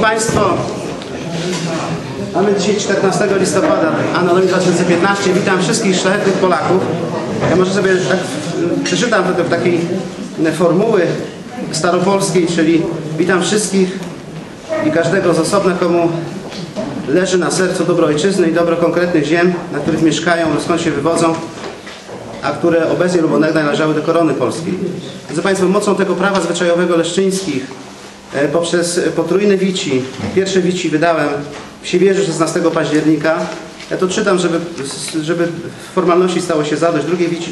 Państwo, mamy dzisiaj 14 listopada, Anno Domini 2015. Witam wszystkich szlachetnych Polaków. Ja może sobie tak przeczytam w takiej formuły staropolskiej, czyli witam wszystkich i każdego z osobna, komu leży na sercu dobro ojczyzny i dobro konkretnych ziem, na których mieszkają, skąd się wywodzą, a które obecnie lub onegdaj należały do korony polskiej. Drodzy Państwo, mocą tego prawa zwyczajowego leszczyńskich poprzez potrójne wici, pierwsze wici wydałem w Siewierzu 16 października. Ja to czytam, żeby formalności stało się zadość. Drugie wici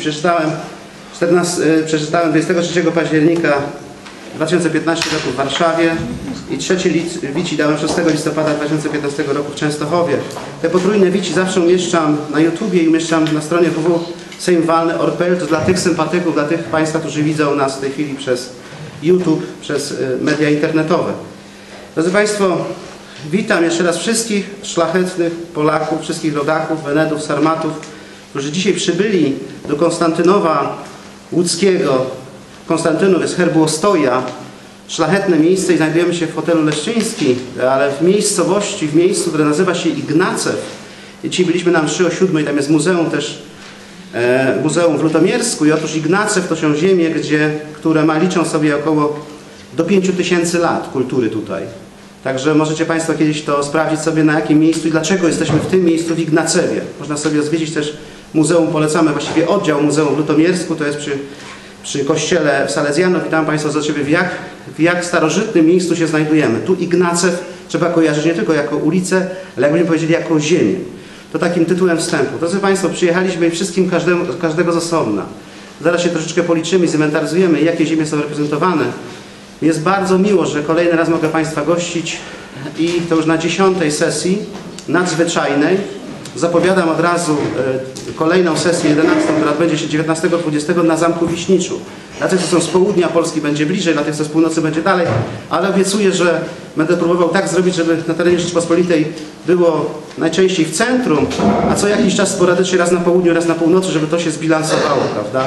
przeczytałem 23 października 2015 roku w Warszawie i trzecie wici dałem 6 listopada 2015 roku w Częstochowie. Te potrójne wici zawsze umieszczam na YouTubie i umieszczam na stronie www.sejmwalny.org. To dla tych sympatyków, dla tych Państwa, którzy widzą nas w tej chwili przez YouTube, przez media internetowe. Drodzy Państwo, witam jeszcze raz wszystkich szlachetnych Polaków, wszystkich rodaków, Wenedów, Sarmatów, którzy dzisiaj przybyli do Konstantynowa Łódzkiego. Konstantynów jest herbu ostoja, szlachetne miejsce i znajdujemy się w hotelu Leszczyński, ale w miejscowości, w miejscu, które nazywa się Ignacew. I dzisiaj byliśmy na mszy o 7, tam jest muzeum też, muzeum w Lutomiersku i otóż Ignacew to są ziemie, które liczą sobie około do 5000 lat kultury tutaj. Także możecie Państwo kiedyś to sprawdzić sobie, na jakim miejscu i dlaczego jesteśmy w tym miejscu w Ignacewie. Można sobie zwiedzić też muzeum, polecamy właściwie oddział muzeum w Lutomiersku, to jest przy kościele w Salezjanów. Witam Państwa za Ciebie, w jak starożytnym miejscu się znajdujemy. Tu Ignacew trzeba kojarzyć nie tylko jako ulicę, ale jakbyśmy powiedzieli jako ziemię. To takim tytułem wstępu. Drodzy Państwo, przyjechaliśmy i wszystkim każdego z osobna. Zaraz się troszeczkę policzymy i zinwentaryzujemy, jakie ziemie są reprezentowane. Jest bardzo miło, że kolejny raz mogę Państwa gościć i to już na 10. sesji nadzwyczajnej. Zapowiadam od razu kolejną sesję 11, która odbędzie się 19-20 na Zamku Wiśniczu. Dla tych, co są z południa Polski, będzie bliżej, dla tych, co z północy, będzie dalej, ale obiecuję, że będę próbował tak zrobić, żeby na terenie Rzeczypospolitej było najczęściej w centrum, a co jakiś czas sporadycznie raz na południu, raz na północy, żeby to się zbilansowało, prawda?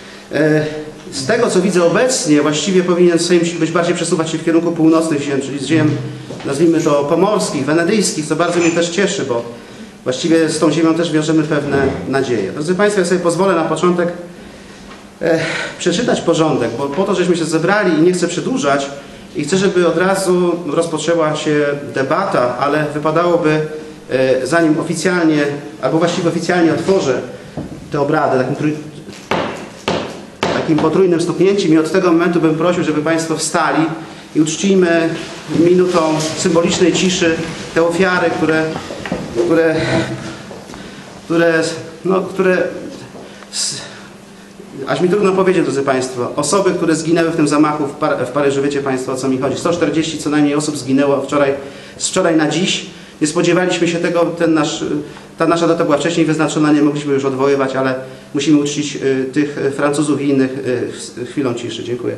Z tego, co widzę obecnie, właściwie powinien Sejm być bardziej przesuwać się w kierunku północnych ziem, czyli z ziem, nazwijmy to, pomorskich, wenedyjskich, co bardzo mnie też cieszy, bo właściwie z tą ziemią też wiążemy pewne nadzieje. Drodzy Państwo, ja sobie pozwolę na początek przeczytać porządek, bo po to, żeśmy się zebrali i nie chcę przedłużać i chcę, żeby od razu rozpoczęła się debata, ale wypadałoby, zanim oficjalnie, albo właściwie oficjalnie otworzę te obrady takim potrójnym stuknięciem i od tego momentu bym prosił, żeby Państwo wstali i uczcijmy minutą symbolicznej ciszy te ofiary, aż mi trudno powiedzieć, drodzy Państwo, osoby, które zginęły w tym zamachu w Paryżu, wiecie Państwo, o co mi chodzi. 140 co najmniej osób zginęło z wczoraj na dziś. Nie spodziewaliśmy się tego, ta nasza data była wcześniej wyznaczona, nie mogliśmy już odwoływać, ale musimy uczcić tych Francuzów i innych chwilą ciszy. Dziękuję.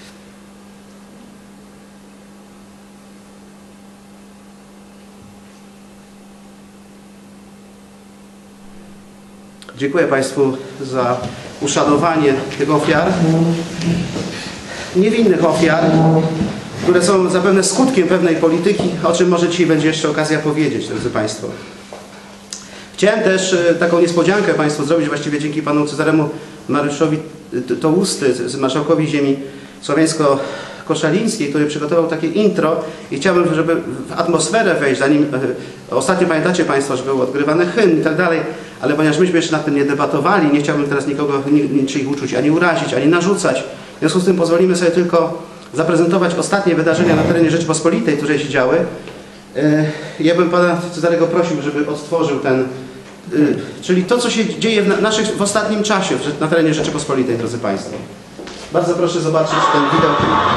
Dziękuję Państwu za uszanowanie tych ofiar, niewinnych ofiar, które są zapewne skutkiem pewnej polityki, o czym może dzisiaj będzie jeszcze okazja powiedzieć, drodzy Państwo. Chciałem też taką niespodziankę Państwu zrobić, właściwie dzięki Panu Cezaremu Mariuszowi Tołusty, marszałkowi ziemi słowiańsko-koszalińskiej, który przygotował takie intro i chciałbym, żeby w atmosferę wejść, zanim ostatnio pamiętacie Państwo, że był odgrywany hymn i tak dalej, ale ponieważ myśmy jeszcze nad tym nie debatowali, nie chciałbym teraz nikogo, niczyich uczuć ani urazić, ani narzucać. W związku z tym pozwolimy sobie tylko zaprezentować ostatnie wydarzenia na terenie Rzeczypospolitej, które się działy. Ja bym Pana Cezarego prosił, żeby odtworzył czyli to, co się dzieje w ostatnim czasie na terenie Rzeczypospolitej, drodzy Państwo. Bardzo proszę zobaczyć ten wideo.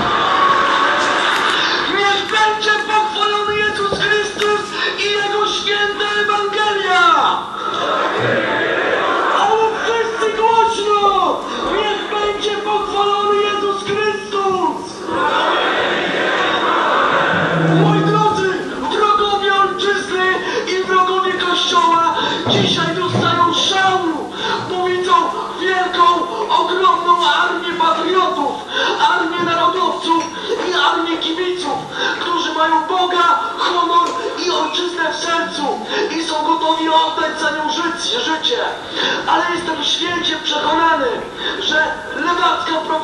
Niech będzie pochwalony Jezus Chrystus i Jego święta Ewangelia! Ale wszyscy głośno! Niech będzie pochwalony Jezus Chrystus! Moi drodzy, wrogowie ojczyzny i wrogowie Kościoła dzisiaj dostają szału, bo widzą wielką, ogromną armię patriotów, armię narodowców,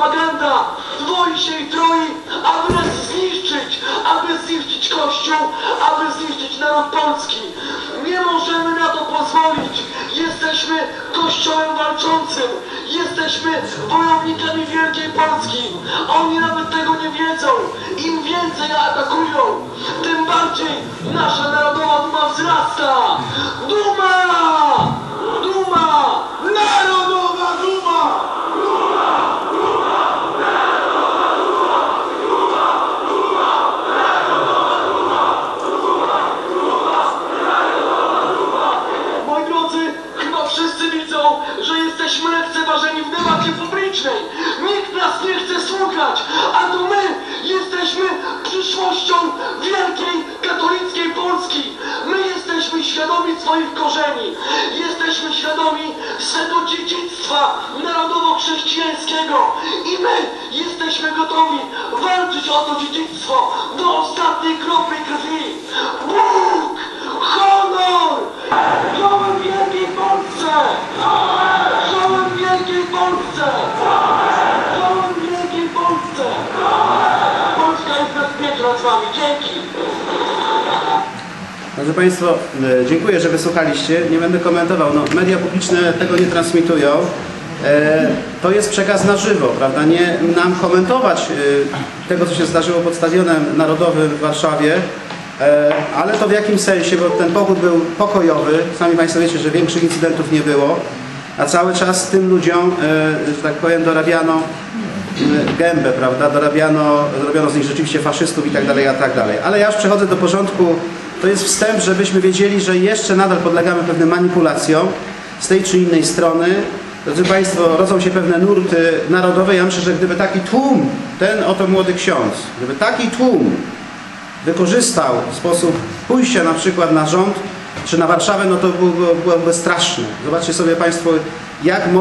propaganda dwoi się i troi, aby nas zniszczyć, aby zniszczyć Kościół, aby zniszczyć naród polski. Nie możemy na to pozwolić. Jesteśmy Kościołem walczącym. Jesteśmy wojownikami Wielkiej Polski. Oni nawet tego nie wiedzą. Im więcej atakują, tym bardziej nasza narodowa duma wzrasta. Duma! Duma! Narodowa duma! Moi drodzy, chyba wszyscy widzą, że jesteśmy lekceważeni w debacie publicznej. Nikt nas nie chce słuchać, a to my jesteśmy przyszłością wielkiej katolickiej Polski. My jesteśmy świadomi swoich korzeni. Jesteśmy świadomi swego dziedzictwa narodowo-chrześcijańskiego. I my jesteśmy gotowi walczyć o to dziedzictwo do ostatniej kropli krwi. Bóg! Honor! Czołem Wielkiej Polsce! Czołem Wielkiej Polsce! Czołem Wielkiej Polsce! Polska jest bezpieczna z wami. Dzięki! Drodzy Państwo, dziękuję, że wysłuchaliście. Nie będę komentował. No, media publiczne tego nie transmitują. To jest przekaz na żywo, prawda? Nie nam komentować tego, co się zdarzyło pod Stadionem Narodowym w Warszawie, ale to w jakim sensie, bo ten pochód był pokojowy. Sami Państwo wiecie, że większych incydentów nie było, a cały czas tym ludziom, że tak powiem, dorabiano gębę, prawda? Dorobiono z nich rzeczywiście faszystów i tak dalej, a tak dalej. Ale ja już przechodzę do porządku. To jest wstęp, żebyśmy wiedzieli, że jeszcze nadal podlegamy pewnym manipulacjom z tej czy innej strony. Drodzy Państwo, rodzą się pewne nurty narodowe. Ja myślę, że gdyby taki tłum, ten oto młody ksiądz, gdyby taki tłum wykorzystał sposób pójścia na przykład na rząd czy na Warszawę, no to byłoby straszne. Zobaczcie sobie Państwo, jak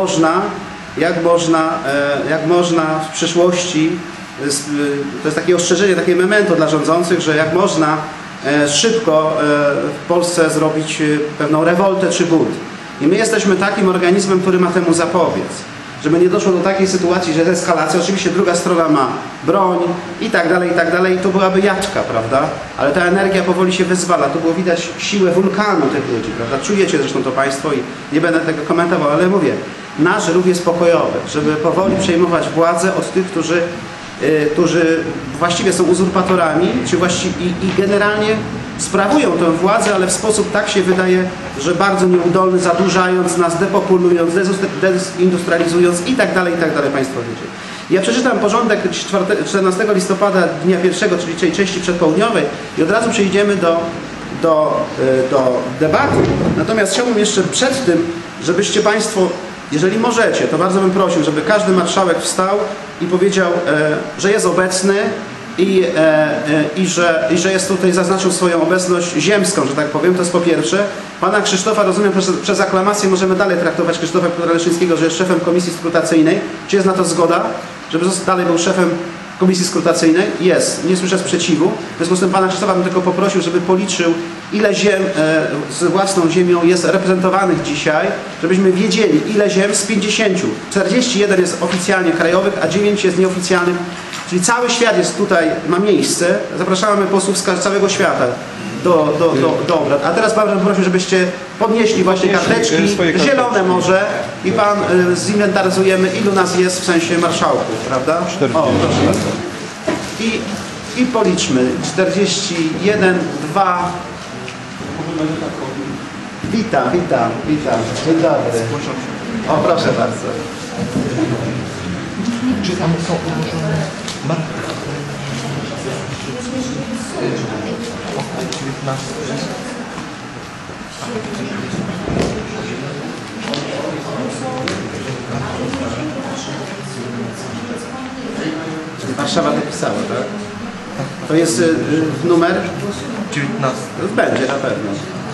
można w przyszłości, to jest takie ostrzeżenie, takie memento dla rządzących, że jak można szybko w Polsce zrobić pewną rewoltę czy bunt. I my jesteśmy takim organizmem, który ma temu zapobiec. Żeby nie doszło do takiej sytuacji, że jest eskalacja, oczywiście druga strona ma broń i tak dalej, to byłaby jaczka, prawda? Ale ta energia powoli się wyzwala, tu było widać siłę wulkanu tych ludzi, prawda? Czujecie zresztą to Państwo i nie będę tego komentował, ale mówię, nasz ruch jest pokojowy, żeby powoli przejmować władzę od tych, którzy właściwie są uzurpatorami, i generalnie sprawują tę władzę, ale w sposób, tak się wydaje, że bardzo nieudolny, zadłużając nas, depopulując, dezindustrializując i tak dalej, Państwo wiecie. Ja przeczytam porządek 14 listopada, dnia pierwszego, czyli tej części przedpołudniowej i od razu przejdziemy do debaty. Natomiast chciałbym jeszcze przed tym, żebyście Państwo, jeżeli możecie, to bardzo bym prosił, żeby każdy marszałek wstał i powiedział, że jest obecny i że jest tutaj, zaznaczył swoją obecność ziemską, że tak powiem. To jest po pierwsze. Pana Krzysztofa, rozumiem, przez aklamację możemy dalej traktować Krzysztofa Piotra-Leszyńskiego, że jest szefem komisji skrutacyjnej. Czy jest na to zgoda, żeby dalej był szefem komisji skrutacyjnej? Jest. Nie słyszę sprzeciwu. W związku z tym pana Krzysztofa bym tylko poprosił, żeby policzył, ile ziem z własną ziemią jest reprezentowanych dzisiaj, żebyśmy wiedzieli, ile ziem z 50. 41 jest oficjalnie krajowych, a 9 jest nieoficjalnych. Czyli cały świat jest tutaj, ma miejsce. Zapraszamy posłów z całego świata do obrad. A teraz bardzo prosił, żebyście podnieśli właśnie karteczki, zielone może, i pan zinwentaryzujemy, ilu nas jest w sensie marszałków, prawda? 40. O, proszę bardzo. I policzmy. 41, 2. Witam. Dzień dobry. O, proszę bardzo. Czy tam są ułożone marki? 19. Warszawa dopisała, tak? To jest numer? 19. Będzie na pewno.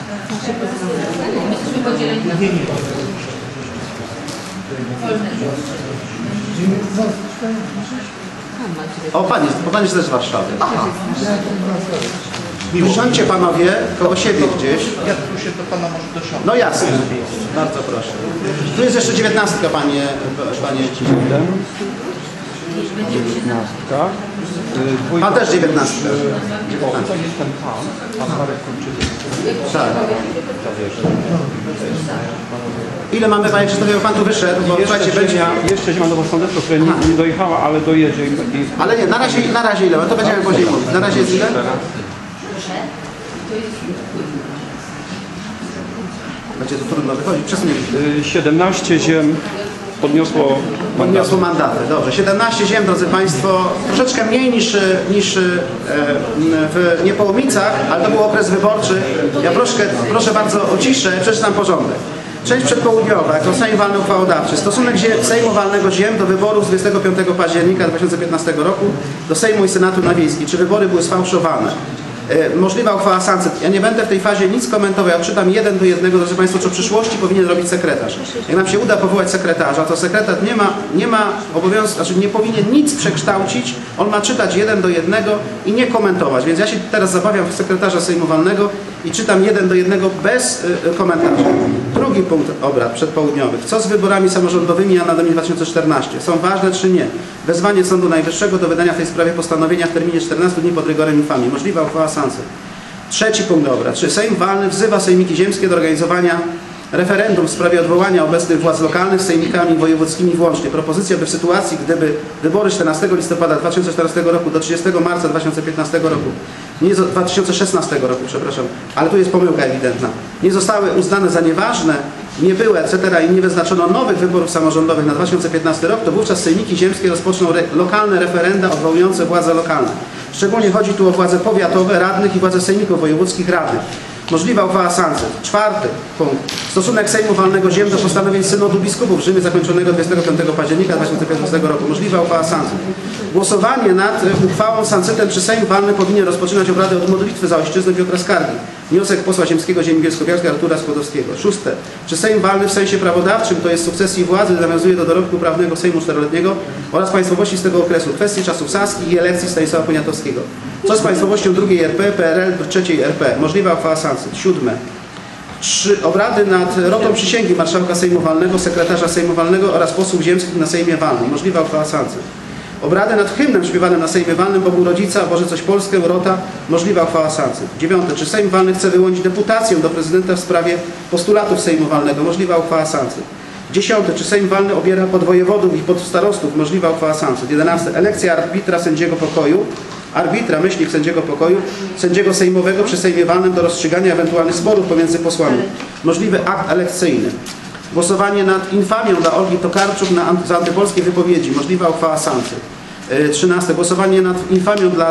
O, pan jest też z Warszawy. Usiądźcie panowie koło siebie gdzieś. Ja tu się do pana może dosiądę. No jasne. Bardzo proszę. Tu jest jeszcze 19, panie. Pan też 19. To jest ten pan, a Marek Kończyk. Tak. Ile mamy, panie Krzysztofie, pan tu wyszedł, bo słuchajcie, będzie... Jeszcze zima do sądectwa, która nie dojechała, ale dojedzie. Ale nie, na razie ile? To będziemy później mówić. Na razie jest ile? Będzie to trudno wychodzić. Przesuń. 17 ziem podniosło mandaty. Dobrze. 17 ziem, drodzy Państwo, troszeczkę mniej niż w Niepołomicach, ale to był okres wyborczy. Ja proszę bardzo o ciszę, przeczytam porządek. Część przedpołudniowa, jako Sejm Walny Uchwałodawczy. Stosunek Sejmu Walnego Ziem do wyborów z 25 października 2015 roku do Sejmu i Senatu na Wiejski. Czy wybory były sfałszowane? Możliwa uchwała sankcji. Ja nie będę w tej fazie nic komentował, ja czytam 1 do 1, drodzy Państwo, co w przyszłości powinien robić sekretarz. Jak nam się uda powołać sekretarza, to sekretarz nie ma obowiązku, znaczy nie powinien nic przekształcić, on ma czytać 1 do 1 i nie komentować. Więc ja się teraz zabawiam w sekretarza Sejmu Walnego i czytam 1 do 1 bez komentarza. Drugi punkt obrad przedpołudniowych. Co z wyborami samorządowymi na 2014? Są ważne czy nie? Wezwanie Sądu Najwyższego do wydania w tej sprawie postanowienia w terminie 14 dni pod rygorem infamii. Możliwa uchwała sankcji. Trzeci punkt obrad. Czy Sejm Walny wzywa sejmiki ziemskie do organizowania referendum w sprawie odwołania obecnych władz lokalnych z sejmikami wojewódzkimi włącznie? Propozycja, by w sytuacji, gdyby wybory 14 listopada 2014 roku do 30 marca 2015 roku, 2016 roku, przepraszam, ale tu jest pomyłka ewidentna, nie zostały uznane za nieważne, nie były, etc. i nie wyznaczono nowych wyborów samorządowych na 2015 rok, to wówczas sejmiki ziemskie rozpoczną lokalne referenda odwołujące władze lokalne. Szczególnie chodzi tu o władze powiatowe, radnych i władze sejmików wojewódzkich radnych. Możliwa uchwała sankcji. Czwarty punkt. Stosunek Sejmu Walnego Ziem do postanowień Synodu Biskupów w Rzymie zakończonego 25 października 2015 roku. Możliwa uchwała sankcji. Głosowanie nad uchwałą sankcytem czy Sejm Walny powinien rozpoczynać obrady od modlitwy za ojczyznę Piotra Skargi. Wniosek posła ziemskiego ziemi bielsko-białskiej Artura Skłodowskiego. Szóste. Czy Sejm Walny w sensie prawodawczym, to jest sukcesji władzy, nawiązuje do dorobku prawnego Sejmu Czteroletniego oraz państwowości z tego okresu, kwestii czasów saskich i elekcji Stanisława Poniatowskiego. Co z państwowością II RP, PRL, III RP? Możliwa uchwała sankcji. Siódme. Obrady nad rotą przysięgi marszałka Sejmu Walnego, sekretarza Sejmu Walnego oraz posłów ziemskich na Sejmie Walnym. Możliwa uchwała sankcji. Obrady nad hymnem śpiewanym na Sejmie Walnym Bogu Rodzica, Boże coś Polskę, rota. Możliwa uchwała sankcji. Dziewiąte. Czy Sejm Walny chce wyłonić deputację do prezydenta w sprawie postulatów Sejmu Walnego? Możliwa uchwała sankcji. 10. Czy Sejm Walny obiera podwojewodów i podstarostów? Możliwa uchwała sankcji. 11. Elekcja arbitra sędziego pokoju. Arbitra, myślnik sędziego pokoju, sędziego sejmowego przy Sejmie Walnym do rozstrzygania ewentualnych sporów pomiędzy posłami. Możliwy akt elekcyjny. Głosowanie nad infamią dla Olgi Tokarczuk za antypolskie wypowiedzi. Możliwa uchwała sankcji. 13. Głosowanie nad infamią dla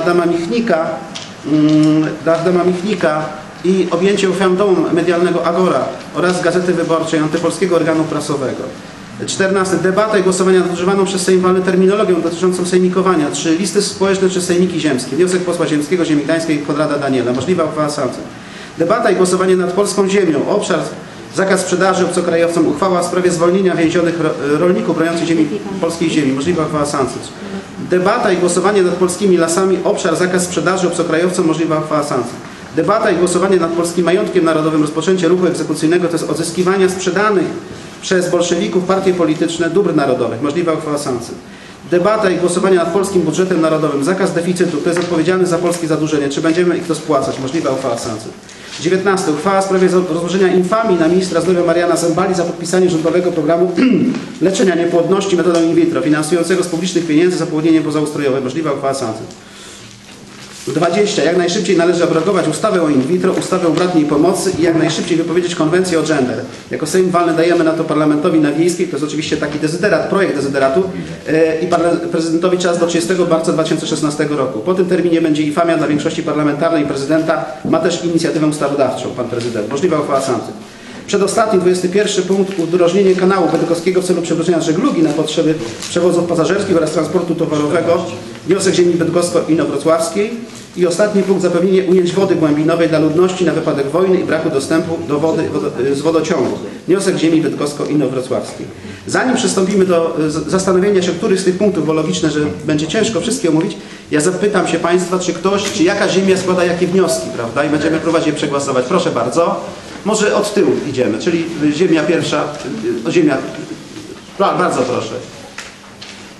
Adama Michnika i objęcie ofiarą domu medialnego Agora oraz Gazety Wyborczej, antypolskiego organu prasowego. 14. Debata i głosowania nad używaną przez Sejm Walny terminologią dotyczącą sejmikowania. Czy listy społeczne, czy sejmiki ziemskie. Wniosek posła ziemskiego, ziemi gdańskiej Konrada Daniela. Możliwa uchwała sankcji. Debata i głosowanie nad polską ziemią. Obszar, zakaz sprzedaży obcokrajowcom. Uchwała w sprawie zwolnienia więzionych rolników broniących polskiej ziemi. Możliwa uchwała sankcji. Debata i głosowanie nad polskimi lasami. Obszar, zakaz sprzedaży obcokrajowcom. Możliwa uchwała sankcji. Debata i głosowanie nad polskim majątkiem narodowym. Rozpoczęcie ruchu egzekucyjnego, to jest odzyskiwania sprzedanych przez bolszewików, partie polityczne dóbr narodowych. Możliwa uchwała sankcji. Debata i głosowanie nad polskim budżetem narodowym. Zakaz deficytu. Kto jest odpowiedzialny za polskie zadłużenie? Czy będziemy ich to spłacać? Możliwa uchwała sankcji. 19. Uchwała w sprawie rozłożenia infamii na ministra zdrowia Mariana Zembali za podpisanie rządowego programu leczenia niepłodności metodą in vitro, finansującego z publicznych pieniędzy zapłodnienie pozaustrojowe. Możliwa uchwała sankcji. 20. Jak najszybciej należy abrogować ustawę o in vitro, ustawę o bratniej pomocy i jak najszybciej wypowiedzieć konwencję o gender. Jako Sejm Walny dajemy na to parlamentowi na Wiejskiej, to jest oczywiście taki dezyderat, projekt dezyderatu i prezydentowi czas do 30 marca 2016 roku. Po tym terminie będzie infamia dla większości parlamentarnej i prezydenta ma też inicjatywę ustawodawczą, pan prezydent. Możliwa uchwała sankcji. Przedostatni, 21 punkt, udrożnienie kanału bydgoskiego w celu przywrócenia żeglugi na potrzeby przewozów pasażerskich oraz transportu towarowego. Wniosek ziemi bydgosko-inowrocławskiej. I ostatni punkt, zapewnienie ujęć wody głębinowej dla ludności na wypadek wojny i braku dostępu do wody z wodociągu. Wniosek ziemi bydgosko-inowrocławskiej. Zanim przystąpimy do zastanowienia się, których z tych punktów, bo logiczne, że będzie ciężko wszystkie omówić, ja zapytam się Państwa, czy jaka ziemia składa jakie wnioski, prawda? I będziemy próbować je przegłosować. Proszę bardzo. Może od tyłu idziemy, czyli ziemia pierwsza, ziemia... Bardzo proszę.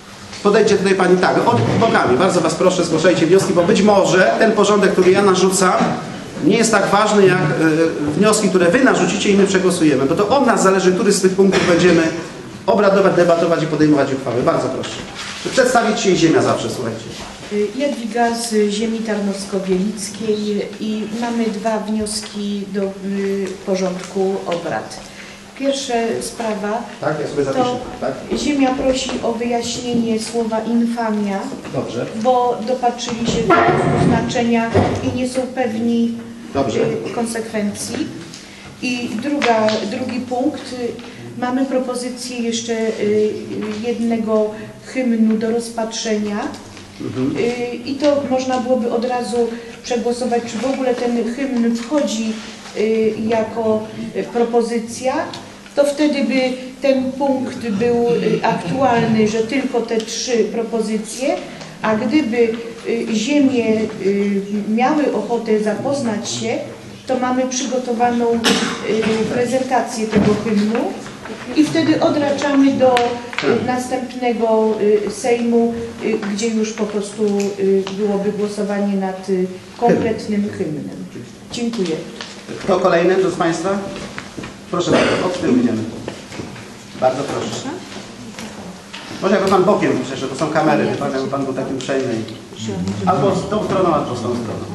Podejdzie tutaj pani tak, od bokami. Bardzo was proszę, zgłaszajcie wnioski, bo być może ten porządek, który ja narzucam, nie jest tak ważny jak wnioski, które wy narzucicie i my przegłosujemy, bo to od nas zależy, który z tych punktów będziemy obradować, debatować i podejmować uchwały. Bardzo proszę. Przedstawić się i ziemia zawsze, słuchajcie. Jadwiga z ziemi tarnowsko-wielickiej i mamy dwa wnioski do porządku obrad. Pierwsza sprawa Tak, ja sobie zapiszę. to Tak? ziemia prosi o wyjaśnienie słowa infamia, Dobrze. bo dopatrzyli się do znaczenia i nie są pewni Dobrze. konsekwencji. I drugi punkt, mamy propozycję jeszcze jednego hymnu do rozpatrzenia. I to można byłoby od razu przegłosować, czy w ogóle ten hymn wchodzi jako propozycja, to wtedy by ten punkt był aktualny, że tylko te 3 propozycje, a gdyby ziemie miały ochotę zapoznać się, to mamy przygotowaną prezentację tego hymnu i wtedy odraczamy do następnego Sejmu, gdzie już po prostu byłoby głosowanie nad kompletnym hymnem. Dziękuję. Kto kolejny z Państwa? Proszę bardzo, od tyłu idziemy. Bardzo proszę. Może jakby Pan bokiem przeszedł, to są kamery, wie Pan, jakby Pan był taki uprzejmy. Albo z tą stroną, albo z tą stroną.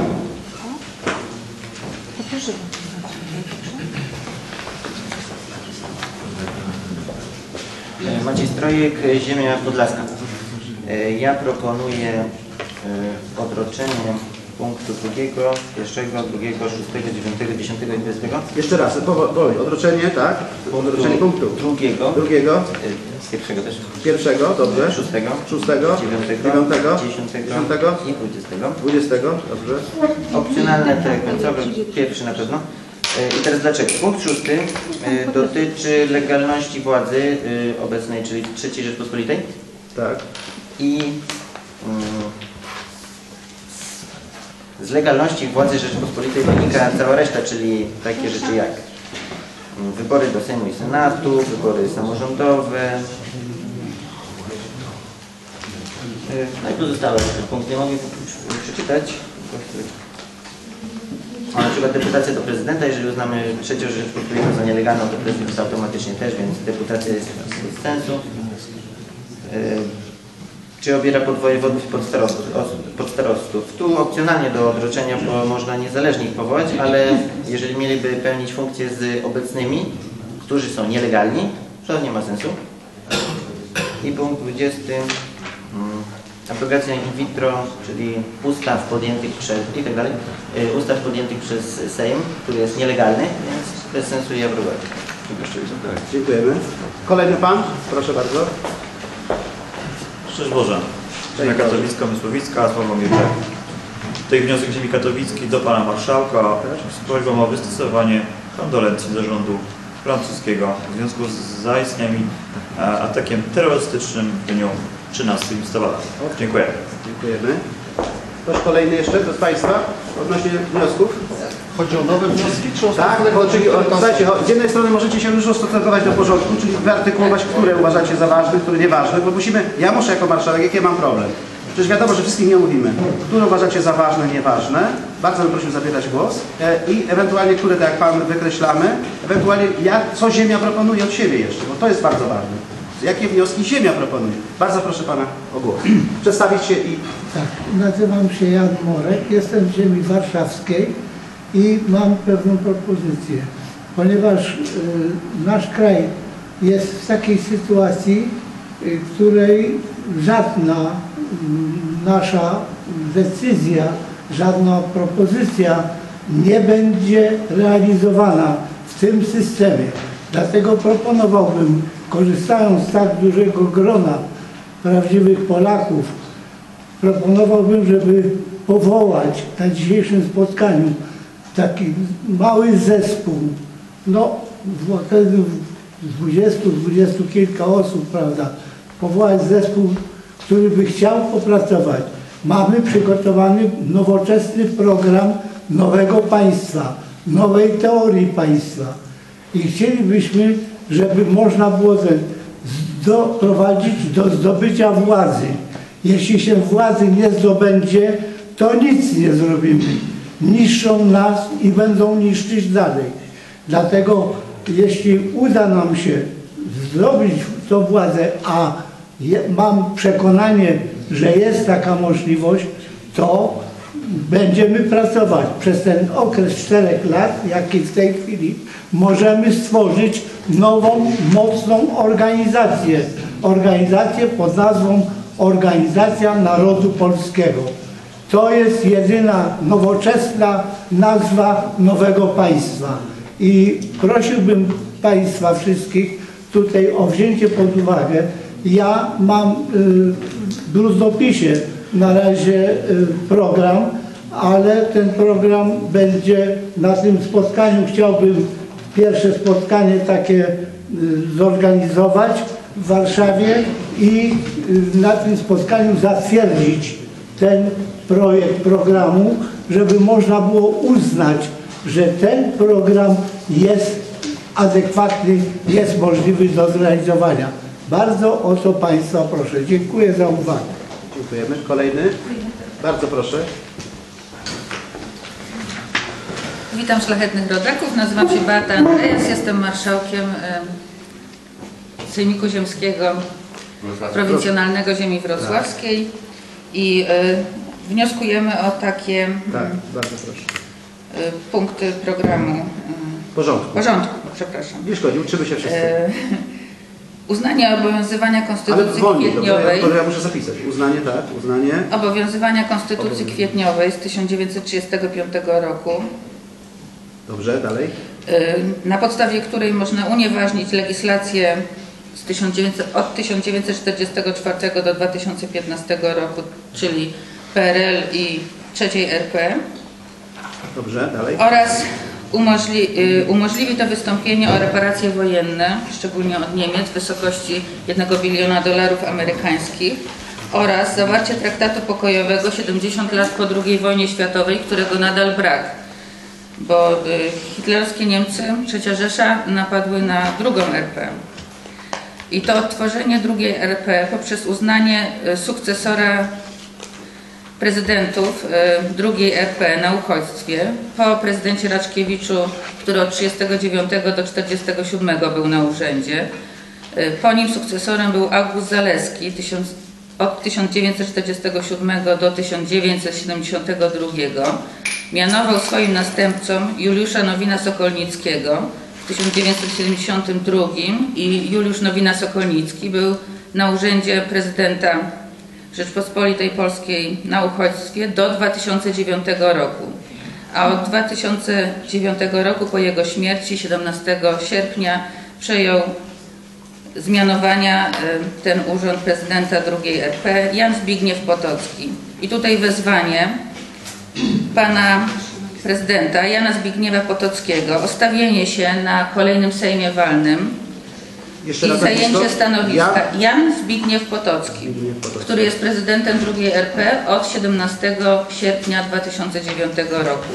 Maciej Strojek, Ziemia Podlaska. Ja proponuję odroczenie punktu 2, 1, 2, 6, 9, 10 i 20. Jeszcze raz, powoli. Odroczenie, tak? Odroczenie punktu. Drugiego. Pierwszego też. Pierwszego, dobrze. 6, 9, 10 10 i 20. dobrze. Opcjonalne te końcowe, pierwszy na pewno. I teraz dlaczego? Punkt 6 dotyczy legalności władzy obecnej, czyli III Rzeczpospolitej. Tak. I z legalności władzy Rzeczpospolitej wynika cała reszta, czyli takie rzeczy jak wybory do Sejmu i Senatu, wybory samorządowe. No i pozostałe punkty nie mogę przeczytać. Na przykład deputacja do prezydenta, jeżeli uznamy III Rzeczpospolitą za nielegalną, to prezydent jest automatycznie też, więc deputacja jest bez sensu. Czy obiera podwojewodów i podstarostów. Tu opcjonalnie do odroczenia, bo można niezależnie ich powołać, ale jeżeli mieliby pełnić funkcje z obecnymi, którzy są nielegalni, to nie ma sensu. I punkt 20. Abrogacja in vitro, czyli ustaw podjętych przez i tak dalej, ustaw podjętych przez Sejm, który jest nielegalny, więc bez sensu je abrogować. Dziękujemy. Kolejny Pan, proszę bardzo. Szczęść Boże. Ziemia Katowicka, Mysłowicka, Sławomir Czech. Tutaj wniosek Ziemi Katowickiej do Pana Marszałka z prośbą o wystosowanie kondolencji zarządu francuskiego w związku z zaistniałym atakiem terrorystycznym w dniu 13 listopada. Dziękuję. Dziękujemy. Ktoś kolejny jeszcze z Państwa odnośnie wniosków? Chodzi o nowe wnioski, czy o Tak, czyli słuchajcie, z jednej strony możecie się już ustosunkować do porządku, czyli wyartykułować, które uważacie za ważne, które nieważne, bo ja muszę jako marszałek, jaki mam problem? Przecież wiadomo, że wszystkich nie omówimy. Które uważacie za ważne, nieważne. Bardzo bym prosił zabierać głos. I ewentualnie, które tak jak Pan wykreślamy, ewentualnie co Ziemia proponuje od siebie jeszcze, bo to jest bardzo ważne. Jakie wnioski Ziemia proponuje? Bardzo proszę Pana o głos. Przedstawić się i... Tak, nazywam się Jan Morek, jestem z ziemi warszawskiej i mam pewną propozycję. Ponieważ nasz kraj jest w takiej sytuacji, której żadna nasza decyzja, żadna propozycja nie będzie realizowana w tym systemie. Dlatego proponowałbym, korzystając z tak dużego grona prawdziwych Polaków, proponowałbym, żeby powołać na dzisiejszym spotkaniu taki mały zespół, no wtedy 20 kilka osób, prawda, powołać zespół, który by chciał popracować. Mamy przygotowany nowoczesny program nowego państwa, nowej teorii państwa i chcielibyśmy, żeby można było doprowadzić do zdobycia władzy. Jeśli się władzy nie zdobędzie, to nic nie zrobimy. Niszczą nas i będą niszczyć dalej. Dlatego jeśli uda nam się zdobyć tą władzę, a mam przekonanie, że jest taka możliwość, to będziemy pracować. Przez ten okres 4 lat, jaki w tej chwili, możemy stworzyć nową, mocną organizację. Organizację pod nazwą Organizacja Narodu Polskiego. To jest jedyna nowoczesna nazwa nowego państwa. I prosiłbym Państwa wszystkich tutaj o wzięcie pod uwagę. Ja mam w bluźnopisie na razie program, ale ten program będzie na tym spotkaniu. Chciałbym pierwsze spotkanie takie zorganizować w Warszawie i na tym spotkaniu zatwierdzić ten projekt programu, żeby można było uznać, że ten program jest adekwatny, jest możliwy do zrealizowania. Bardzo o to Państwa proszę. Dziękuję za uwagę. Dziękujemy. Kolejny. Bardzo proszę. Witam szlachetnych rodaków. Nazywam się Beata Andreas. Jestem marszałkiem Sejmiku Ziemskiego Prowincjonalnego Ziemi Wrocławskiej i wnioskujemy o takie bardzo proszę. punkty programu. Porządku, przepraszam. Nie szkodzi, uczymy się wszyscy. Uznanie obowiązywania Ale Konstytucji wolniej, Kwietniowej. ja muszę zapisać. Uznanie, tak, uznanie. Obowiązywania Konstytucji Kwietniowej z 1935 roku. Dobrze, dalej. Na podstawie której można unieważnić legislację od 1944 do 2015 roku, czyli PRL i III RP. Dobrze, dalej. Oraz umożliwi to wystąpienie o reparacje wojenne, szczególnie od Niemiec, w wysokości $1 biliona amerykańskich oraz zawarcie traktatu pokojowego 70 lat po II wojnie światowej, którego nadal brak, bo hitlerowskie Niemcy, III Rzesza napadły na II RP. I to odtworzenie II RP poprzez uznanie sukcesora prezydentów II RP na uchodźstwie po prezydencie Raczkiewiczu, który od 1939 do 1947 był na urzędzie. Po nim sukcesorem był August Zaleski od 1947 do 1972. Mianował swoim następcą Juliusza Nowina-Sokolnickiego w 1972 i Juliusz Nowina-Sokolnicki był na urzędzie prezydenta Rzeczpospolitej Polskiej na uchodźstwie do 2009 roku. A od 2009 roku po jego śmierci 17 sierpnia przejął z mianowania ten urząd prezydenta II RP Jan Zbigniew Potocki. I tutaj wezwanie pana prezydenta Jana Zbigniewa Potockiego o stawienie się na kolejnym Sejmie Walnym i zajęcie stanowiska. Jan Zbigniew Potocki, który jest prezydentem II RP od 17 sierpnia 2009 roku.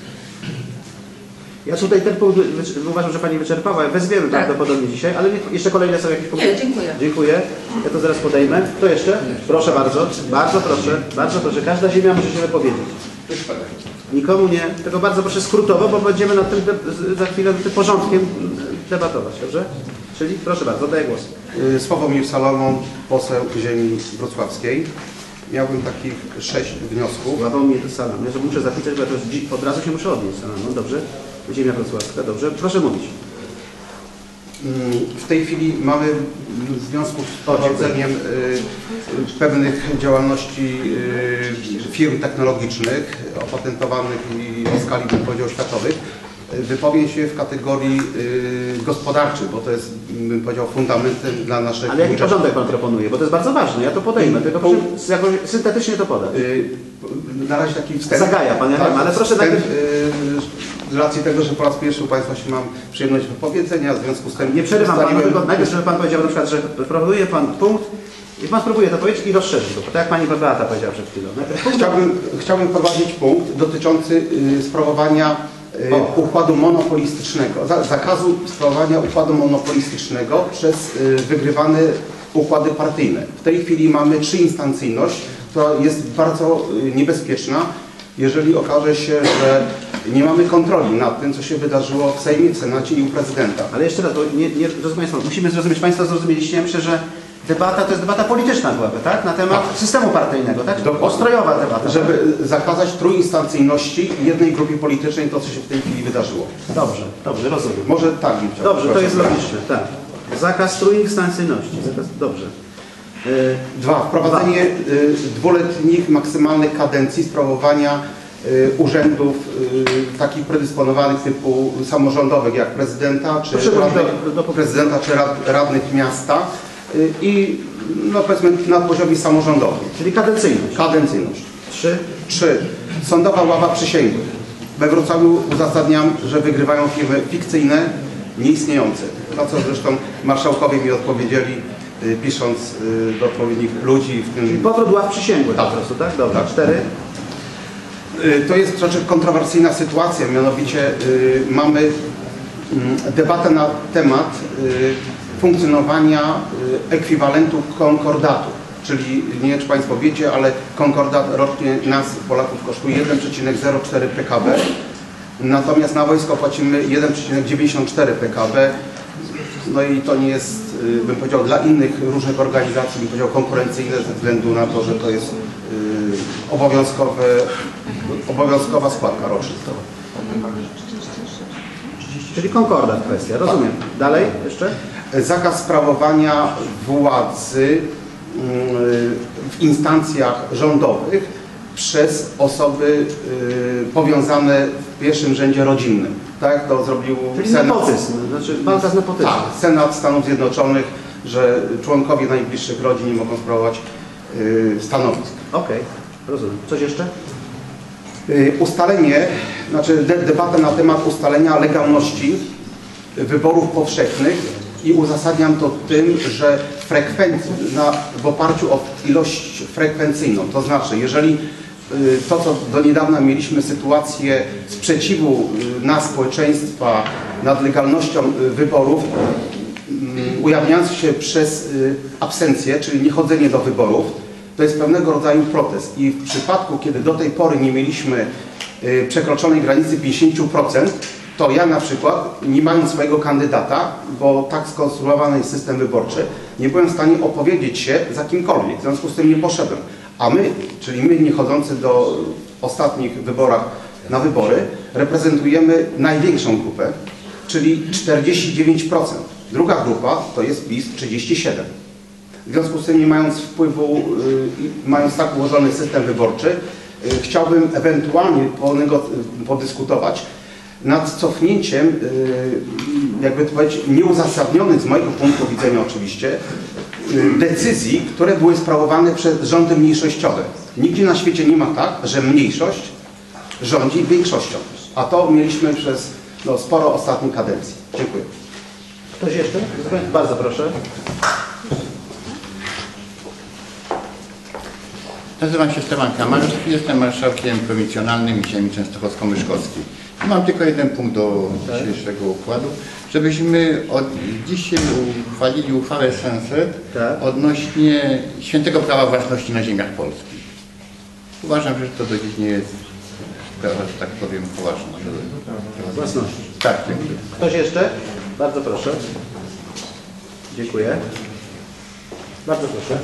Ja tutaj ten punkt uważam, że Pani wyczerpała. Wezwiemy prawdopodobnie dzisiaj, ale jeszcze kolejne są jakieś punkty? Nie, dziękuję. Dziękuję. Ja to zaraz podejmę. Kto jeszcze? Proszę bardzo. Bardzo proszę. Bardzo proszę. Każda ziemia może się wypowiedzieć. Nikomu nie. Tylko bardzo proszę skrótowo, bo będziemy nad tym za chwilę tym porządkiem debatować. Dobrze? Czyli proszę bardzo, oddaję głos. Sławomir Salomon, poseł ziemi wrocławskiej. Miałbym takich 6 wniosków. Sławomir Salomon. Ja muszę zapisać, bo ja to od razu się muszę odnieść. Salomon, dobrze? Ziemia wrocławska, dobrze. Proszę mówić. W tej chwili mamy w związku z prowadzeniem pewnych działalności firm technologicznych opatentowanych i o skali, bym powiedział, światowych, wypowiem się w kategorii gospodarczej, bo to jest, bym powiedział, fundamentem dla naszego... Ale jaki porządek Pan proponuje? Bo to jest bardzo ważne, ja to podejmę, tylko proszę jakoś syntetycznie to podać. Na razie taki wstęp. Zagaja Pan, ja wiem, ale proszę najpierw... Z racji tego, że po raz pierwszy u Państwa się mam przyjemność wypowiedzenia, w związku z tym... Nie przerywam Panu, tylko najpierw, żeby Pan powiedział na przykład, że proponuje Pan punkt i Pan spróbuje to powiedzieć i rozszerzyć go, tak jak Pani Beata powiedziała przed chwilą. Chciałbym prowadzić punkt dotyczący sprawowania układu monopolistycznego, zakazu sprawowania układu monopolistycznego przez wygrywany układy partyjne. W tej chwili mamy trzyinstancyjność, która jest bardzo niebezpieczna, jeżeli okaże się, że nie mamy kontroli nad tym, co się wydarzyło w Sejmie, w Senacie i u prezydenta. Ale jeszcze raz, bo drodzy Państwo, musimy zrozumieć, Państwo zrozumieliście, myślę, że debata to jest debata polityczna byłaby, tak? Na temat systemu partyjnego, tak? Ostrojowa debata. Żeby zakazać trójinstancyjności jednej grupie politycznej, to co się w tej chwili wydarzyło. Dobrze, rozumiem. Może tak bym chciał. Dobrze, to jest logiczne, tak. Zakaz trójinstancyjności, dobrze. 2. Wprowadzenie dwuletnich maksymalnych kadencji sprawowania urzędów takich predysponowanych typu samorządowych, jak prezydenta, czy radnych miasta i no powiedzmy na poziomie samorządowym. Czyli kadencyjność. Kadencyjność. 3. Sądowa ława przysięgłych. We Wrocławiu uzasadniam, że wygrywają firmy fikcyjne, nieistniejące. Na co zresztą marszałkowie mi odpowiedzieli, pisząc do odpowiednich ludzi w tym... Czyli powrót ław przysięgłych po prostu, tak? Dobra. 4. To jest troszeczkę kontrowersyjna sytuacja, mianowicie mamy debatę na temat funkcjonowania ekwiwalentu konkordatu. Czyli nie wiem, czy Państwo wiecie, ale konkordat rocznie nas, Polaków, kosztuje 1,04 PKB, natomiast na wojsko płacimy 1,94 PKB. No i to nie jest, bym powiedział, dla innych różnych organizacji, bym powiedział, konkurencyjne ze względu na to, że to jest obowiązkowa składka roczna. Czyli konkordat kwestia, rozumiem. Dalej jeszcze? Zakaz sprawowania władzy w instancjach rządowych przez osoby powiązane w pierwszym rzędzie rodzinnym. Tak to zrobił Senat. Nepotyzm, znaczy walka z nepotyzmem. Tak, Senat Stanów Zjednoczonych, że członkowie najbliższych rodzin nie mogą sprawować stanowisk. Okej, rozumiem. Coś jeszcze? Ustalenie, znaczy debata na temat ustalenia legalności wyborów powszechnych i uzasadniam to tym, że w oparciu o ilość frekwencyjną, to znaczy jeżeli to, co do niedawna mieliśmy sytuację sprzeciwu na społeczeństwa nad legalnością wyborów, ujawniający się przez absencję, czyli niechodzenie do wyborów, to jest pewnego rodzaju protest. I w przypadku, kiedy do tej pory nie mieliśmy przekroczonej granicy 50%, to ja na przykład, nie mając swojego kandydata, bo tak skonstruowany jest system wyborczy, nie byłem w stanie opowiedzieć się za kimkolwiek, w związku z tym nie poszedłem. A my, czyli my nie chodzący do ostatnich wyborach na wybory, reprezentujemy największą grupę, czyli 49%. Druga grupa to jest PiS 37%. W związku z tym, nie mając wpływu, mając tak ułożony system wyborczy, chciałbym ewentualnie podyskutować nad cofnięciem, jakby to powiedzieć, nieuzasadnionych z mojego punktu widzenia oczywiście, decyzji, które były sprawowane przez rządy mniejszościowe. Nigdzie na świecie nie ma tak, że mniejszość rządzi większością. A to mieliśmy przez sporo ostatnich kadencji. Dziękuję. Ktoś jeszcze? Bardzo proszę. Nazywam się Stefan Kamarowski, jestem marszałkiem prowincjonalnym ziemi częstochowsko-myszkowskiej. Mam tylko jeden punkt do dzisiejszego układu, żebyśmy dzisiaj uchwalili uchwałę Senset odnośnie świętego prawa własności na ziemiach polskich. Uważam, że to do dziś nie jest sprawa, że tak powiem, poważna. Własności. Tak, dziękuję. Ktoś jeszcze? Bardzo proszę. Dziękuję. Bardzo proszę.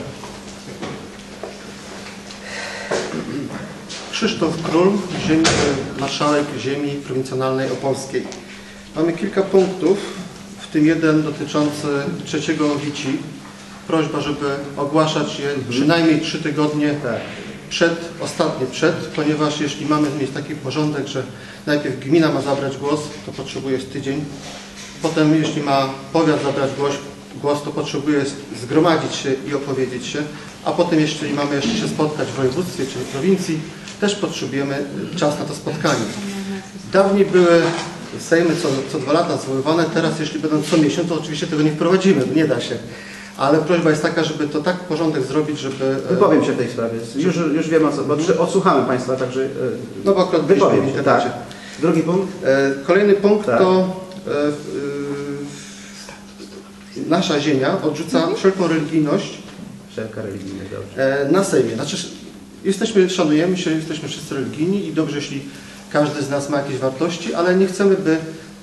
Krzysztof Król, marszałek ziemi prowincjonalnej opolskiej. Mamy kilka punktów, w tym jeden dotyczący trzeciego WICI. Prośba, żeby ogłaszać je przynajmniej 3 tygodnie ostatnie przed, ponieważ jeśli mamy mieć taki porządek, że najpierw gmina ma zabrać głos, to potrzebuje tydzień. Potem jeśli ma powiat zabrać głos, to potrzebuje zgromadzić się i opowiedzieć się. A potem jeśli mamy jeszcze się spotkać w województwie, czyli prowincji, też potrzebujemy czas na to spotkanie. Dawniej były Sejmy co 2 lata zwoływane, teraz jeśli będą co miesiąc, to oczywiście tego nie wprowadzimy, nie da się. Ale prośba jest taka, żeby to tak porządek zrobić, żeby... Wypowiem się w tej sprawie. Już wiem o co, bo odsłuchamy Państwa, także... No bo akurat wypowiem się, tak. Drugi punkt? Kolejny punkt to nasza ziemia odrzuca wszelką religijność Wszelka religijność, dobrze. na Sejmie. Znaczy, szanujemy się, jesteśmy wszyscy religijni i dobrze, jeśli każdy z nas ma jakieś wartości, ale nie chcemy, by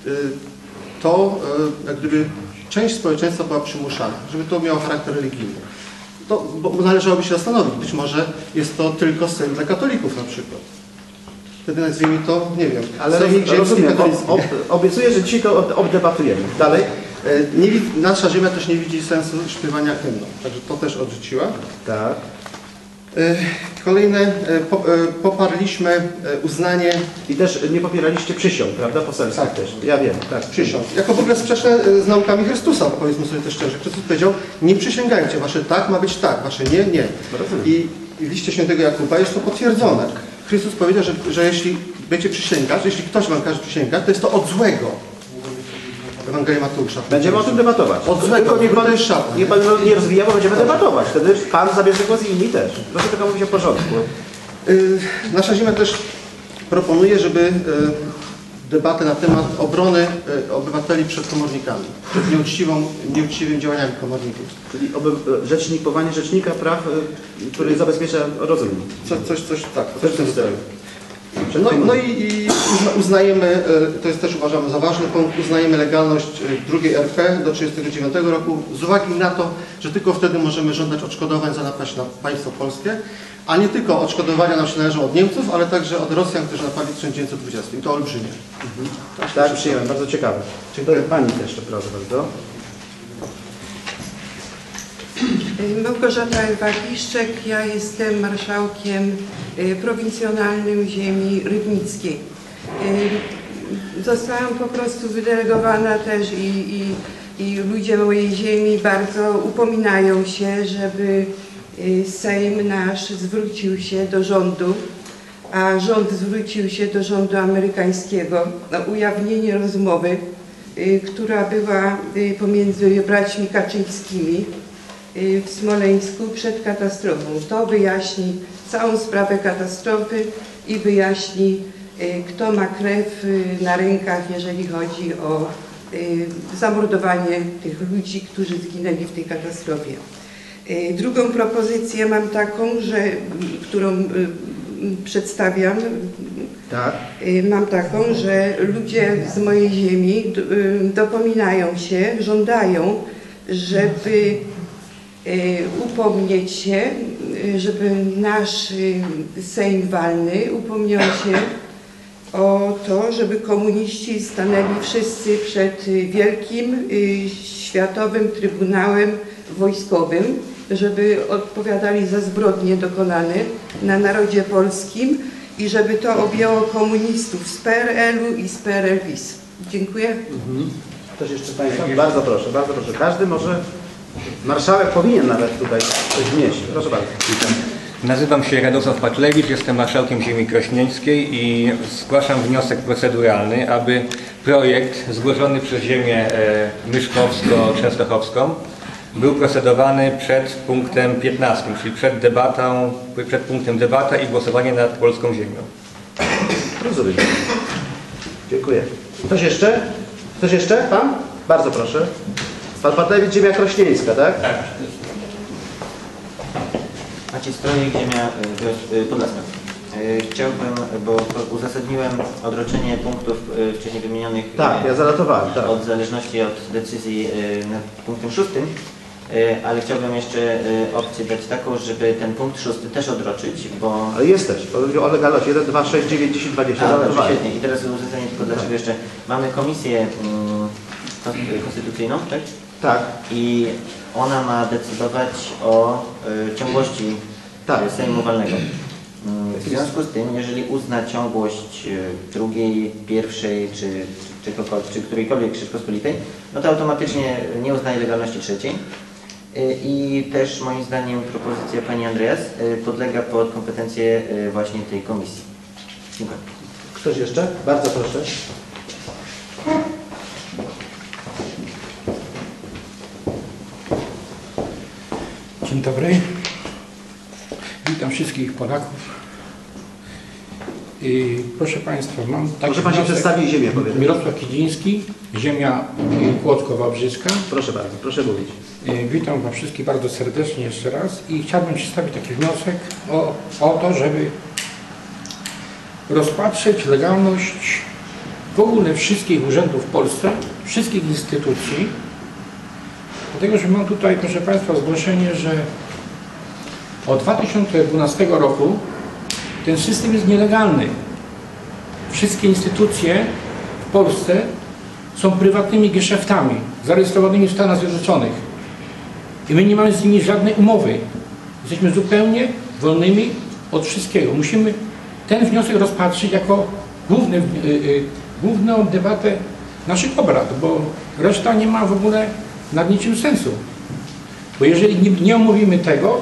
jak gdyby część społeczeństwa była przymuszana, żeby to miało charakter religijny. Bo należałoby się zastanowić, być może jest to tylko Sejm dla katolików na przykład. Wtedy nazwijmy to, nie wiem, Ale Sejmik Ziemski rozumiem, Katolicki. obiecuję, że dzisiaj to obdebatujemy. Dalej. Nasza ziemia też nie widzi sensu śpiewania hymnu, także to też odrzuciła. Tak. Kolejne, poparliśmy uznanie... I też nie popieraliście przysiąg, prawda, poselskich Tak. też. Ja wiem, tak. Przysiąg. Jako w ogóle sprzeczne z naukami Chrystusa, powiedzmy sobie też szczerze. Chrystus powiedział, nie przysięgajcie, wasze tak ma być tak, wasze nie, nie. I w liście świętego Jakuba jest to potwierdzone. Chrystus powiedział, że jeśli będziecie przysięgać, jeśli ktoś wam każe przysięgać, to jest to od złego. Ewangelia Mateusza. Będziemy o tym debatować. Od złego, niech pan nie rozwija, bo będziemy debatować. Wtedy pan zabierze głos i inni też. Proszę tylko mówić o porządku. Nasza ziemia też proponuje, żeby debatę na temat obrony obywateli przed komornikami, przed nieuczciwymi działaniami komorników. Czyli rzecznikowanie rzecznika praw, który zabezpiecza rozum. Coś w tym stylu. No i uznajemy, to jest też uważamy za ważny punkt, uznajemy legalność II RP do 1939 roku z uwagi na to, że tylko wtedy możemy żądać odszkodowań za napaść na państwo polskie, a nie tylko odszkodowania nam się należą od Niemców, ale także od Rosjan, którzy napadli w 1920 i to olbrzymie. Tak, przyjąłem, bardzo ciekawe. Dziękuję. Pani też, to proszę bardzo. Małgorzata Ewa-Piszczek, ja jestem marszałkiem prowincjonalnym ziemi rybnickiej. Zostałam po prostu wydelegowana też i ludzie mojej ziemi bardzo upominają się, żeby Sejm nasz zwrócił się do rządu, a rząd zwrócił się do rządu amerykańskiego o ujawnienie rozmowy, która była pomiędzy braćmi Kaczyńskimi w Smoleńsku przed katastrofą. To wyjaśni całą sprawę katastrofy i wyjaśni, kto ma krew na rękach, jeżeli chodzi o zamordowanie tych ludzi, którzy zginęli w tej katastrofie. Drugą propozycję mam taką, którą przedstawiam. Tak. Mam taką, że ludzie z mojej ziemi dopominają się, żądają, żeby upomnieć się, żeby nasz Sejm walny upomniał się o to, żeby komuniści stanęli wszyscy przed wielkim światowym Trybunałem Wojskowym, żeby odpowiadali za zbrodnie dokonane na narodzie polskim i żeby to objęło komunistów z PRL-u i z PRL-WiS. Dziękuję. Ktoś jeszcze z Państwa? Bardzo proszę, bardzo proszę. Każdy może, marszałek powinien nawet tutaj coś wnieść. Proszę bardzo. Nazywam się Radosław Patlewicz, jestem marszałkiem ziemi krośnieńskiej i zgłaszam wniosek proceduralny, aby projekt zgłoszony przez ziemię myszkowsko-częstochowską był procedowany przed punktem 15, czyli przed punktem debata i głosowanie nad polską ziemią. Rozumiem. Dziękuję. Ktoś jeszcze? Ktoś jeszcze? Pan? Bardzo proszę. Pan Patlewicz, ziemia krośnieńska, tak? Tak. Maciej Strojek, ziemia podlaska. Chciałbym, bo uzasadniłem odroczenie punktów wcześniej wymienionych. Tak, ja zanotowałem. Tak. Od zależności od decyzji nad punktem 6, ale chciałbym jeszcze opcję dać taką, żeby ten punkt 6 też odroczyć, bo... Ale jest też, o legalności 1, 2, 6, 9, 10, 20. Dobrze, świetnie. I teraz uzasadnienie tylko dlaczego jeszcze. Mamy komisję konstytucyjną, tak? Tak. I ona ma decydować o ciągłości Sejmu walnego. W związku z tym, jeżeli uzna ciągłość drugiej, pierwszej czy którejkolwiek Rzeczpospolitej, no to automatycznie nie uznaje legalności trzeciej. I też moim zdaniem propozycja pani Andreas podlega pod kompetencje właśnie tej komisji. Dziękuję. Ktoś jeszcze? Bardzo proszę. Dzień dobry. Witam wszystkich Polaków. Proszę Państwa, mam taki Może Pan się wniosek. przedstawi i ziemię powie. Mirosław Kidziński, ziemia Kłodzko-Wałbrzyska. Proszę bardzo, proszę mówić. Witam Was wszystkich bardzo serdecznie jeszcze raz i chciałbym przedstawić taki wniosek o to, żeby rozpatrzeć legalność w ogóle wszystkich urzędów w Polsce, wszystkich instytucji. Dlatego, że mam tutaj, proszę Państwa, zgłoszenie, że od 2012 roku ten system jest nielegalny. Wszystkie instytucje w Polsce są prywatnymi geszeftami zarejestrowanymi w Stanach Zjednoczonych. I my nie mamy z nimi żadnej umowy. Jesteśmy zupełnie wolnymi od wszystkiego. Musimy ten wniosek rozpatrzyć jako główną debatę naszych obrad, bo reszta nie ma w ogóle nad niczym sensu. Bo jeżeli nie omówimy tego,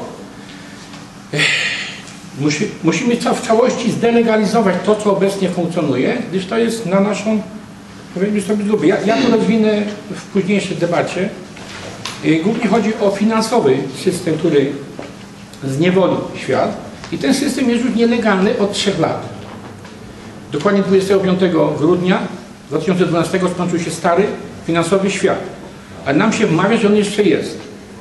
musimy w całości zdelegalizować to, co obecnie funkcjonuje, gdyż to jest na naszą, powiedzmy sobie, zgubę. Ja to rozwinę w późniejszej debacie. Głównie chodzi o finansowy system, który zniewolił świat i ten system jest już nielegalny od 3 lat. Dokładnie 25 grudnia 2012 skończył się stary finansowy świat, a nam się wmawia, że on jeszcze jest.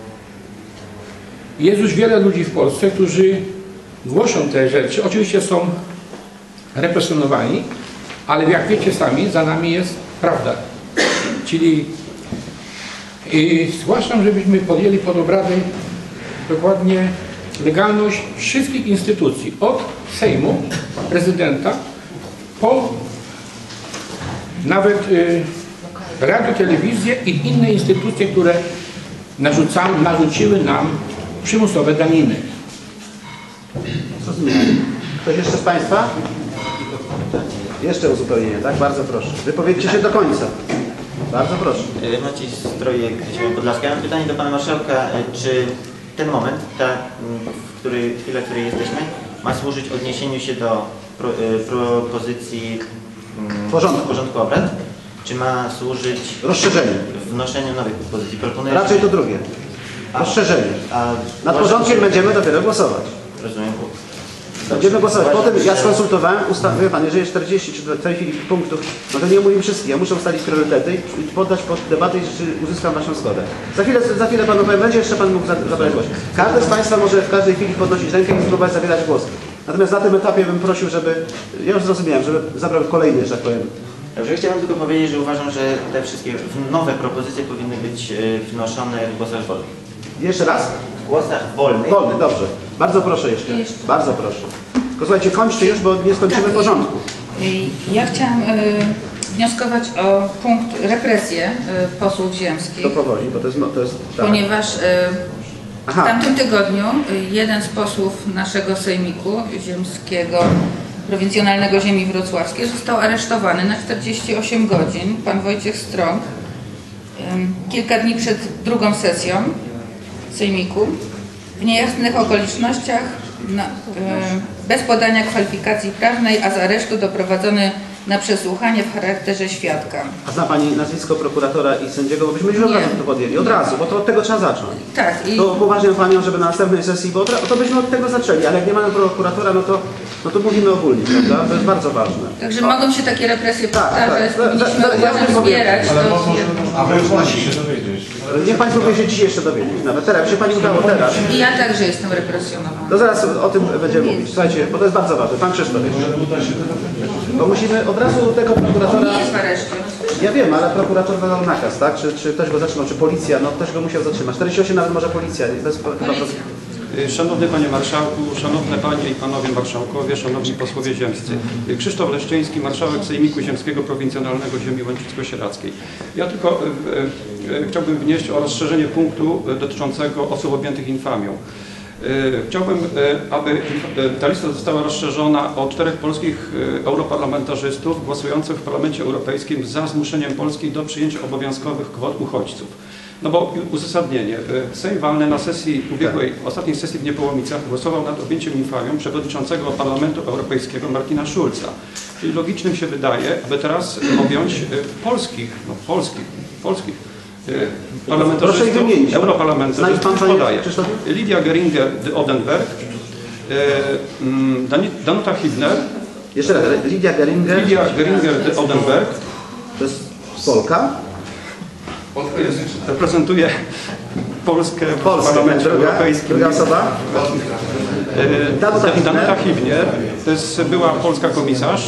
Jest już wiele ludzi w Polsce, którzy głoszą te rzeczy. Oczywiście są represjonowani, ale jak wiecie sami, za nami jest prawda. Czyli zgłaszam, żebyśmy podjęli pod obrady dokładnie legalność wszystkich instytucji, od Sejmu, prezydenta, po nawet radio, telewizję i inne instytucje, które narzuciły nam przymusowe daniny. Ktoś jeszcze z Państwa? Jeszcze uzupełnienie, tak? Bardzo proszę. Wypowiedzcie się do końca. Bardzo proszę. Maciej Strojek, Ziemia Podlaska. Ja mam pytanie do Pana Marszałka. Czy ten moment, chwila, w której jesteśmy, ma służyć odniesieniu się do propozycji porządku obrad? Czy ma służyć rozszerzeniu, wnoszeniu nowych propozycji? Proponuję, raczej to drugie. Rozszerzenie. Nad porządkiem będziemy dopiero głosować. Rozumiem. Będziemy głosować. Potem ja skonsultowałem, wie Pan, jeżeli 40 czy w tej chwili punktów, no to nie omówimy wszystkich. Ja muszę ustalić priorytety i poddać pod debatę, czy uzyskam Waszą zgodę. Za chwilę Panu powiem, będzie jeszcze Pan mógł zabrać głos. Każdy z Państwa może w każdej chwili podnosić rękę i spróbować zabierać głos. Natomiast na tym etapie bym prosił, żeby, ja już zrozumiałem, żeby zabrał kolejny, że tak powiem. Dobrze, chciałbym tylko powiedzieć, że uważam, że te wszystkie nowe propozycje powinny być wnoszone w głosach wolnych. Jeszcze raz? W głosach wolnych. Wolny, dobrze. Bardzo proszę jeszcze. Bardzo proszę. Tylko słuchajcie, kończcie już, bo nie skończymy porządku. Ja chciałam wnioskować o punkt represje posłów ziemskich. To powoli, bo to jest tak. Ponieważ w tamtym tygodniu jeden z posłów naszego sejmiku ziemskiego, prowincjonalnego ziemi wrocławskiej, został aresztowany na 48 godzin. Pan Wojciech Strąg. Kilka dni przed drugą sesją sejmiku w niejasnych okolicznościach bez podania kwalifikacji prawnej, a z aresztu doprowadzony na przesłuchanie w charakterze świadka. A zna Pani nazwisko prokuratora i sędziego? Bo byśmy już od razu to podjęli. Od razu, bo to od tego trzeba zacząć. Tak. To upoważniam Panią, żeby na następnej sesji, bo to byśmy od tego zaczęli, ale jak nie mamy prokuratora, no to mówimy ogólnie, prawda? To jest bardzo ważne. Także mogą się takie represje powtarzać, powinniśmy ja uważam wspierać. A Wy możecie się dowiedzieć. Niech Pani próbuje się dziś jeszcze dowiedzieć. Nawet teraz, się Pani udało teraz. I ja także jestem represjonowana. To zaraz o tym będziemy mówić. Słuchajcie, bo to jest bardzo ważne. Pan Krzysztof jeszcze. Bo musimy od razu tego prokuratora... Nie jest w areszcie. Ja wiem, ale prokurator wydał nakaz, tak? Czy ktoś go zatrzymał, czy policja, no ktoś go musiał zatrzymać. 48 nawet może policja. Szanowny Panie Marszałku, Szanowne Panie i Panowie Marszałkowie, Szanowni Posłowie Ziemscy. Krzysztof Leszczyński, Marszałek Sejmiku Ziemskiego Prowincjonalnego Ziemi Łęczycko-Sieradzkiej. Ja tylko chciałbym wnieść o rozszerzenie punktu dotyczącego osób objętych infamią. Chciałbym, aby ta lista została rozszerzona o 4 polskich europarlamentarzystów głosujących w Parlamencie Europejskim za zmuszeniem Polski do przyjęcia obowiązkowych kwot uchodźców. No bo uzasadnienie. Sejm walny na sesji ubiegłej, ostatniej sesji w Niepołomicach głosował nad objęciem infamią przewodniczącego Parlamentu Europejskiego Martina Schulza. Czyli logicznym się wydaje, aby teraz objąć polskich parlamentarzystów, europarlamentarzystów, podaję. Lidia Geringer de Odenberg, Danuta Hübner, Jeszcze raz, Lidia Geringer. Lidia Geringer-Odenberg. To jest Polka. Reprezentuje Polskę w Polskę, Parlamencie Europejskim. Druga osoba? Danuta Hibner. To jest była polska komisarz.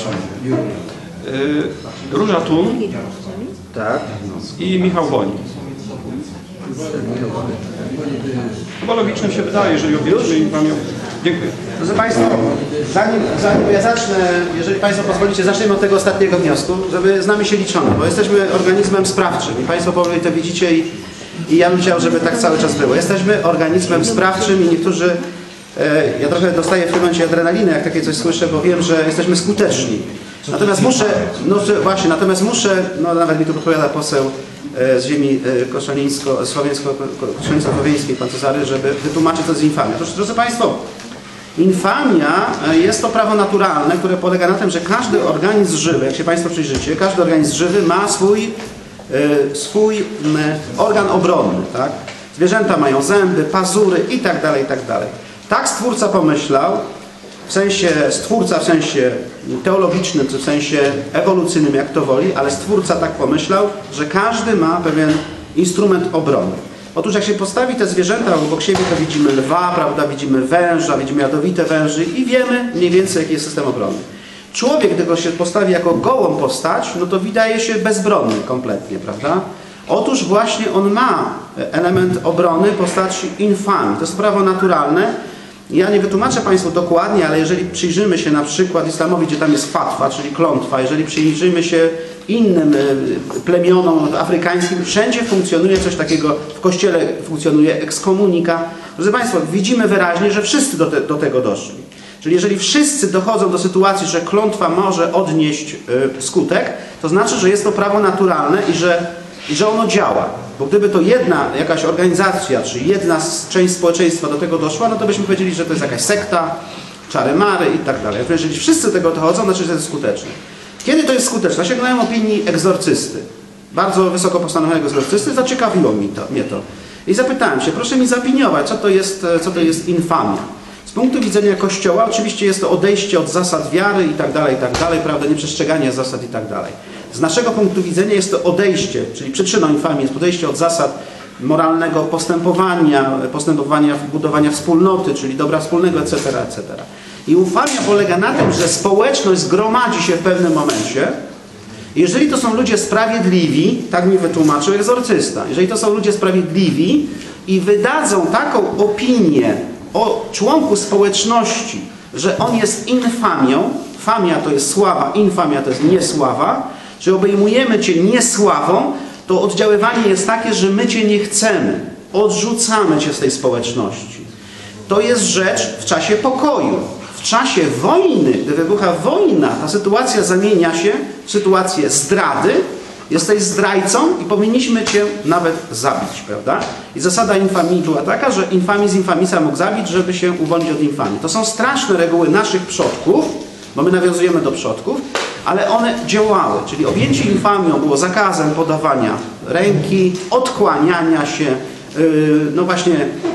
Róża Thun. Tak. I Michał Boni. Chyba logicznym się wydaje, jeżeli obierzmy im pamięć. Dziękuję. Proszę Państwa, zanim ja zacznę, jeżeli Państwo pozwolicie, zaczniemy od tego ostatniego wniosku, żeby z nami się liczono, bo jesteśmy organizmem sprawczym i Państwo powoli to widzicie i ja bym chciał, żeby tak cały czas było. Jesteśmy organizmem sprawczym i niektórzy, ja trochę dostaję w tym momencie adrenaliny, jak takie coś słyszę, bo wiem, że jesteśmy skuteczni. Natomiast muszę, no nawet mi tu podpowiada poseł z ziemi koszalińsko-słowiańskiej, pan Cezary, żeby wytłumaczyć, co jest infamia. Drodzy Państwo, infamia jest to prawo naturalne, które polega na tym, że każdy organizm żywy, jak się Państwo przyjrzycie, każdy organizm żywy ma swój organ obronny. Tak? Zwierzęta mają zęby, pazury i tak dalej, i tak dalej. Tak Stwórca pomyślał, w sensie teologicznym, czy w sensie ewolucyjnym, jak to woli, ale Stwórca tak pomyślał, że każdy ma pewien instrument obrony. Otóż jak się postawi te zwierzęta obok siebie, to widzimy lwa, prawda, widzimy węża, widzimy jadowite węży i wiemy mniej więcej, jaki jest system obrony. Człowiek, gdy go się postawi jako gołą postać, no to wydaje się bezbronny kompletnie, prawda? Otóż właśnie on ma element obrony postaci infamii. To jest prawo naturalne. Ja nie wytłumaczę Państwu dokładnie, ale jeżeli przyjrzymy się na przykład islamowi, gdzie tam jest fatwa, czyli klątwa, jeżeli przyjrzymy się innym plemionom afrykańskim, wszędzie funkcjonuje coś takiego, w kościele funkcjonuje ekskomunika. Proszę Państwa, widzimy wyraźnie, że wszyscy do tego doszli. Czyli jeżeli wszyscy dochodzą do sytuacji, że klątwa może odnieść skutek, to znaczy, że jest to prawo naturalne i że ono działa. Bo gdyby to jedna jakaś organizacja, czy jedna część społeczeństwa do tego doszła, no to byśmy powiedzieli, że to jest jakaś sekta, czary-mary i tak dalej. Jeżeli wszyscy do tego dochodzą, to znaczy, że to jest skuteczne. Kiedy to jest skuteczne? Sięgnąłem opinii egzorcysty. Bardzo wysoko postanowionego egzorcysty. Zaciekawiło mnie to. I zapytałem się, proszę mi zaopiniować, co to jest infamia. Z punktu widzenia Kościoła oczywiście jest to odejście od zasad wiary i tak dalej, prawda, nieprzestrzeganie zasad i tak dalej. Z naszego punktu widzenia jest to odejście, czyli przyczyną infamii jest odejście od zasad moralnego postępowania, budowania wspólnoty, czyli dobra wspólnego, etc., etc. I infamia polega na tym, że społeczność zgromadzi się w pewnym momencie. Jeżeli to są ludzie sprawiedliwi, tak mi wytłumaczył egzorcysta, jeżeli to są ludzie sprawiedliwi i wydadzą taką opinię o członku społeczności, że on jest infamią, famia to jest sława, infamia to jest niesława, że obejmujemy Cię niesławą, to oddziaływanie jest takie, że my Cię nie chcemy, odrzucamy Cię z tej społeczności. To jest rzecz w czasie pokoju. W czasie wojny, gdy wybucha wojna, ta sytuacja zamienia się w sytuację zdrady, jesteś zdrajcą i powinniśmy Cię nawet zabić, prawda? I zasada infamii była taka, że infamis infamisa mógł zabić, żeby się uwolnić od infamii. To są straszne reguły naszych przodków, bo my nawiązujemy do przodków, ale one działały, czyli objęcie infamią było zakazem podawania ręki, odkłaniania się, no właśnie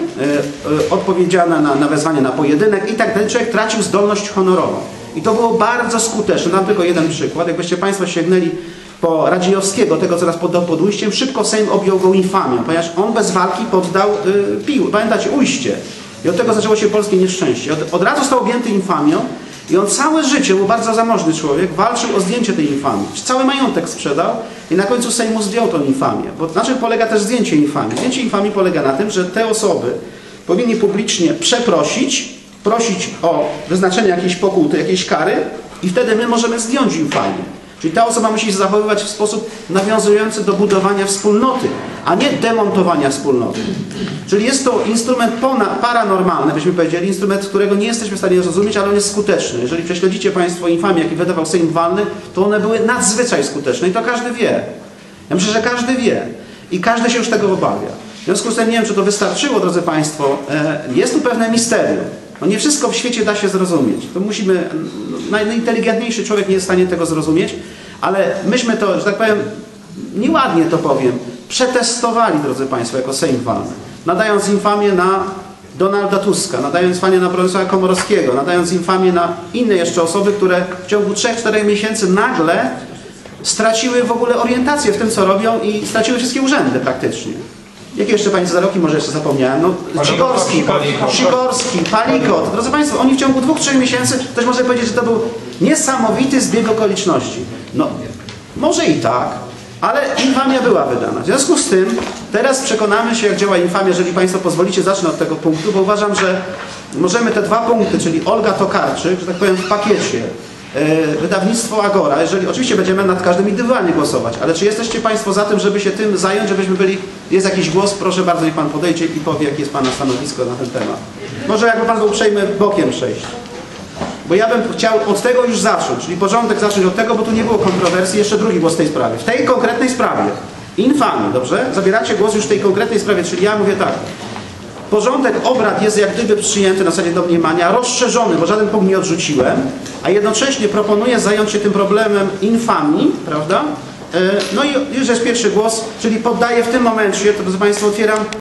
odpowiedziana na wezwanie na pojedynek i tak dalej. Człowiek tracił zdolność honorową. I to było bardzo skuteczne. Dam tylko jeden przykład. Jakbyście Państwo sięgnęli po Radziejowskiego, tego co raz poddał pod ujściem, szybko Sejm objął go infamią, ponieważ on bez walki poddał pamiętacie, ujście. I od tego zaczęło się polskie nieszczęście. Od razu został objęty infamią i on całe życie, był bardzo zamożny człowiek, walczył o zdjęcie tej infamii. Cały majątek sprzedał i na końcu Sejm mu zdjął tą infamię. Bo na czym polega też zdjęcie infamii? Zdjęcie infamii polega na tym, że te osoby powinni publicznie przeprosić, prosić o wyznaczenie jakiejś pokuty, jakiejś kary i wtedy my możemy zdjąć infamię. Czyli ta osoba musi się zachowywać w sposób nawiązujący do budowania wspólnoty, a nie demontowania wspólnoty. Czyli jest to instrument paranormalny, byśmy powiedzieli, instrument, którego nie jesteśmy w stanie zrozumieć, ale on jest skuteczny. Jeżeli prześledzicie Państwo infamię, jaki wydawał Sejm walny, to one były nadzwyczaj skuteczne i to każdy wie. Ja myślę, że każdy wie i każdy się już tego obawia. W związku z tym nie wiem, czy to wystarczyło, drodzy Państwo. Jest tu pewne misterium. No nie wszystko w świecie da się zrozumieć. To musimy, najinteligentniejszy człowiek nie jest w stanie tego zrozumieć, ale myśmy to, że tak powiem, nieładnie to powiem, przetestowali, drodzy Państwo, jako Sejm walny, nadając infamię na Donalda Tuska, nadając infamię na Bronisława Komorowskiego, nadając infamię na inne jeszcze osoby, które w ciągu 3-4 miesięcy nagle straciły w ogóle orientację w tym, co robią i straciły wszystkie urzędy praktycznie. Jakie jeszcze Państwo za roki, może jeszcze zapomniałem? No, Sikorski, Palikot. Drodzy Państwo, oni w ciągu 2-3 miesięcy, ktoś może powiedzieć, że to był niesamowity zbieg okoliczności. No, może i tak, ale infamia była wydana. W związku z tym teraz przekonamy się, jak działa infamia. Jeżeli Państwo pozwolicie, zacznę od tego punktu, bo uważam, że możemy te 2 punkty, czyli Olga Tokarczyk, że tak powiem w pakiecie, wydawnictwo Agora, jeżeli oczywiście będziemy nad każdym indywidualnie głosować, ale czy jesteście Państwo za tym, żeby się tym zająć, żebyśmy byli, jest jakiś głos, proszę bardzo, niech Pan podejdzie i powie, jakie jest Pana stanowisko na ten temat. Może jakby Pan był uprzejmy bokiem przejść. Bo ja bym chciał od tego już zacząć, czyli porządek zacząć od tego, bo tu nie było kontrowersji, jeszcze drugi głos w tej sprawie. W tej konkretnej sprawie, infamii, dobrze? Zabieracie głos już w tej konkretnej sprawie, czyli ja mówię tak. Porządek obrad jest jak gdyby przyjęty na zasadzie domniemania, rozszerzony, bo żaden punkt nie odrzuciłem, a jednocześnie proponuję zająć się tym problemem infamii, prawda? No i już jest pierwszy głos, czyli poddaję w tym momencie, to proszę Państwa, otwieram